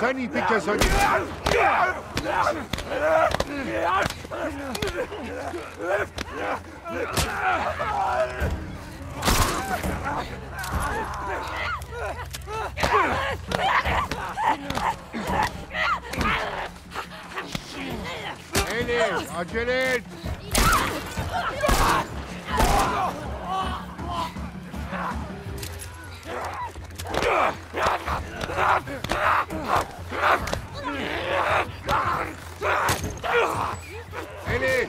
Sen ipi kes hadi. Elif, acele et. Elif.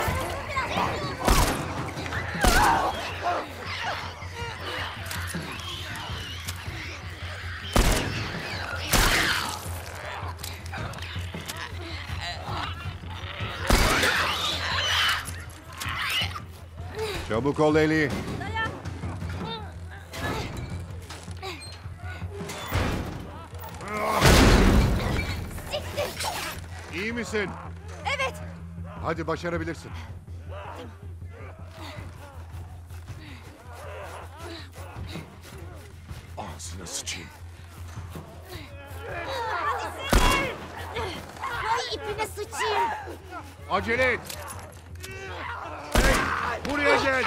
Çabuk ol Eli. İyi misin? Evet. Hadi başarabilirsin. Ağzına sıçayım. Ay ipine sıçayım. Acele et. Hey, buraya gel.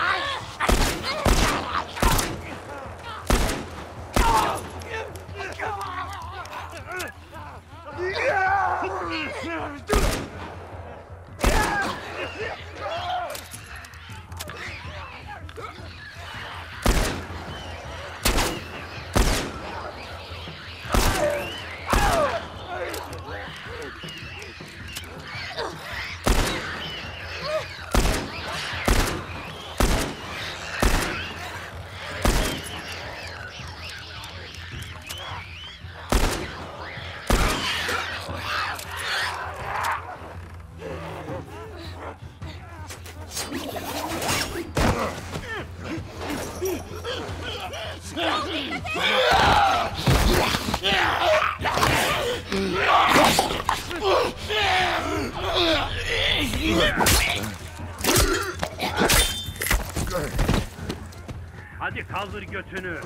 Hadi kaldır götünü.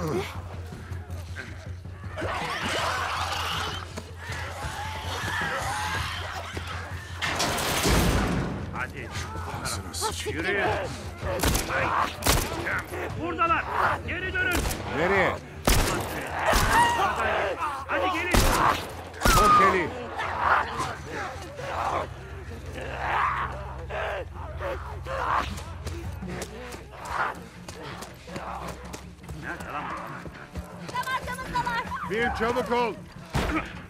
Hadi. Yürüyün. Buradalar. Geri dönün. Nereye? Hadi gelin. Çok Eli. Nerede lan? Tam arkamızdalar. Bir çabuk ol.